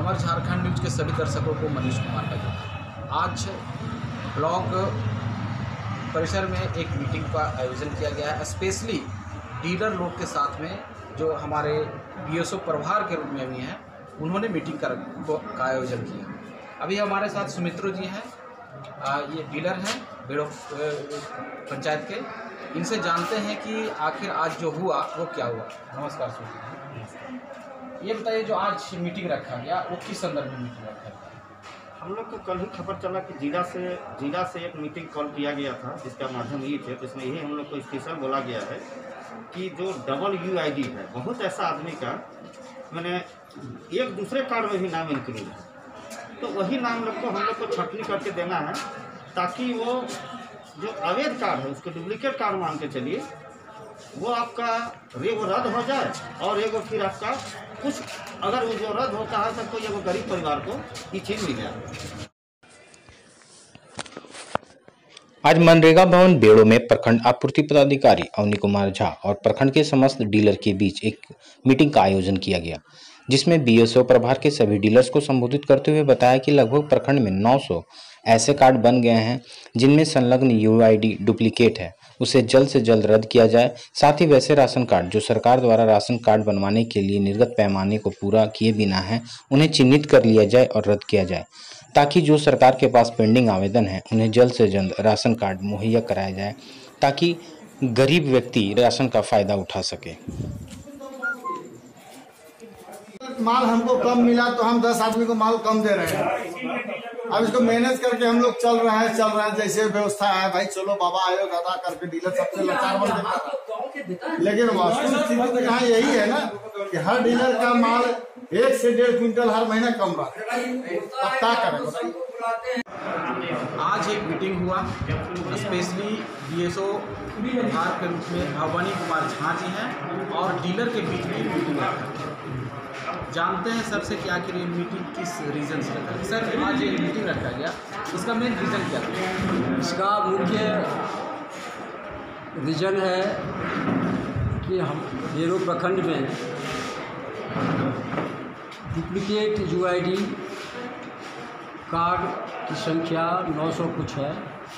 अमर Jharkhand news के सभी दर्शकों को मनीष कुमार का आज ब्लॉक परिसर में एक मीटिंग का आयोजन किया गया है। स्पेशली डीलर लोग के साथ में जो हमारे बीएसओ प्रभार के रूप में भी हैं, उन्होंने मीटिंग का आयोजन किया। अभी हमारे साथ सुमित्रो जी हैं, ये डीलर हैं बेड़ो पंचायत के। इनसे जानते हैं कि आखिर आज जो हुआ वो क्या हुआ। नमस्कार सुमित्रो, ये बताइए जो आज मीटिंग रखा गया वो किस संदर्भ में मीटिंग रखा गया? हम लोग को कल ही खबर चला कि जिला से एक मीटिंग कॉल किया गया था, जिसका माध्यम ये थे। तो इसमें यही हम लोग को स्पेशल बोला गया है कि जो WUID है, बहुत ऐसा आदमी का मैंने एक दूसरे कार्ड में भी नाम इंक्लूड है, तो वही नाम हम लोग को छटनी करके देना है, ताकि वो जो अवैध कार्ड है उसको डुप्लीकेट कार्ड मान के चलिए, वो आपका वो रद्द हो जाए। और एगो फिर आपका कुछ अगर वो जो रद्द होता है तो एगो गरीब परिवार को ये चीज मिल जाए। आज मनरेगा भवन बेड़ो में प्रखंड आपूर्ति पदाधिकारी अवनी कुमार झा और प्रखंड के समस्त डीलर के बीच एक मीटिंग का आयोजन किया गया, जिसमें बीएसओ प्रभार के सभी डीलर्स को संबोधित करते हुए बताया कि लगभग प्रखंड में 900 ऐसे कार्ड बन गए हैं जिनमें संलग्न UID डुप्लीकेट है, उसे जल्द से जल्द रद्द किया जाए। साथ ही वैसे राशन कार्ड जो सरकार द्वारा राशन कार्ड बनवाने के लिए निर्गत पैमाने को पूरा किए बिना है, उन्हें चिन्हित कर लिया जाए और रद्द किया जाए, ताकि जो सरकार के पास पेंडिंग आवेदन है उन्हें जल्द से जल्द राशन कार्ड मुहैया कराया जाए, ताकि गरीब व्यक्ति राशन का फायदा उठा सके। माल हमको कम मिला तो हम 10 आदमी को माल कम दे रहे हैं। अब इसको मैनेज करके हम लोग चल रहे हैं जैसे व्यवस्था है। भाई चलो बाबा आयोग अदा करके डीलर सबसे लाचार बन जाता है। लेकिन वास्तविक स्थिति तो यहाँ यही है ना कि हर डीलर का माल 1 से 1.5 क्विंटल हर महीना कम रहा है। अब क्या करें? आज एक मीटिंग हुआ, स्पेशली बीएसओ प्रभार के रूप में अवनी कुमार झा जी हैं और डीलर के बीच में मीटिंग रखा। जानते हैं सर से कि आखिर ये मीटिंग किस रीज़न से रखा? सर आज ये मीटिंग रखा गया, इसका मेन रीज़न क्या था? इसका मुख्य रीज़न है कि हम बेड़ो प्रखंड में डुप्लीकेट UID कार्ड की संख्या 900 कुछ है,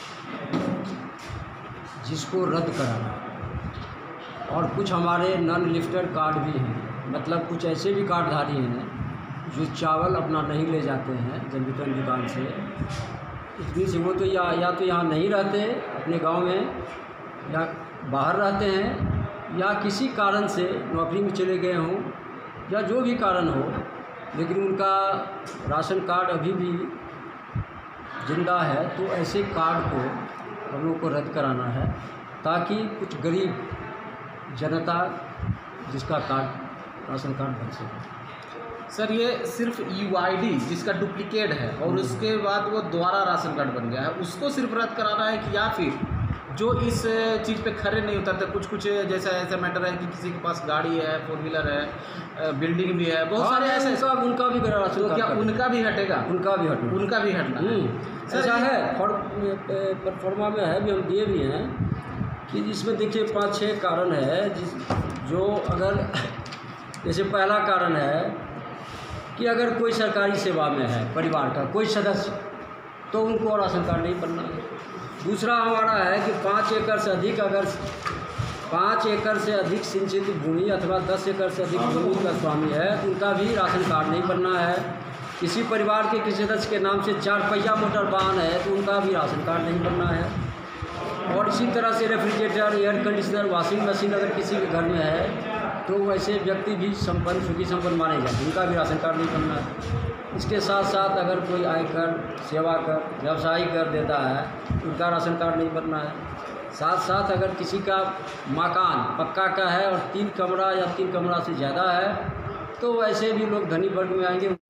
जिसको रद्द कराना, और कुछ हमारे नॉन लिफ्टेड कार्ड भी हैं। मतलब कुछ ऐसे भी कार्डधारी हैं जो चावल अपना नहीं ले जाते हैं जन वितरण दुकान से, इतनी से वो तो या तो यहाँ नहीं रहते अपने गांव में, या बाहर रहते हैं, या किसी कारण से नौकरी में चले गए हों, या जो भी कारण हो, लेकिन उनका राशन कार्ड अभी भी जिंदा है। तो ऐसे कार्ड को हम लोग को रद्द कराना है, ताकि कुछ गरीब जनता जिसका कार्ड राशन कार्ड बन सके। सर ये सिर्फ UID जिसका डुप्लीकेट है और उसके बाद वो दोबारा राशन कार्ड बन गया है, उसको सिर्फ रद्द कराना है कि या फिर जो इस चीज़ पे खड़े नहीं उतरते, कुछ जैसा ऐसा मैटर है कि किसी के पास गाड़ी है, 4 व्हीलर है, बिल्डिंग भी है, बहुत सारे ऐसे, उनका भी राशन तो क्या उनका भी हटेगा? उनका भी हटना ऐसा है। परफॉर्मा में है भी, हम दिए भी हैं कि जिसमें देखिए 5-6 कारण है। जो अगर जैसे पहला कारण है कि अगर कोई सरकारी सेवा में है परिवार का कोई सदस्य, तो उनको राशन कार्ड नहीं बनना है। दूसरा हमारा है कि 5 एकड़ से अधिक, अगर 5 एकड़ से अधिक सिंचित भूमि अथवा 10 एकड़ से अधिक भूमि का स्वामी है, उनका भी राशन कार्ड नहीं बनना है। किसी परिवार के किसी सदस्य के नाम से 4 पहिया मोटर वाहन है, तो उनका भी राशन कार्ड नहीं बनना है। और इसी तरह से refrigerator, air conditioner, washing machine अगर किसी के घर में है, तो वैसे व्यक्ति भी सुखी संपन्न माने जाते, उनका भी राशन कार्ड नहीं बनना है। इसके साथ साथ अगर कोई आयकर, सेवा कर, व्यवसायी कर देता है, उनका राशन कार्ड नहीं बनना है। साथ साथ अगर किसी का मकान पक्का का है और 3 कमरा या 3 कमरा से ज़्यादा है, तो वैसे भी लोग धनी वर्ग में आएंगे।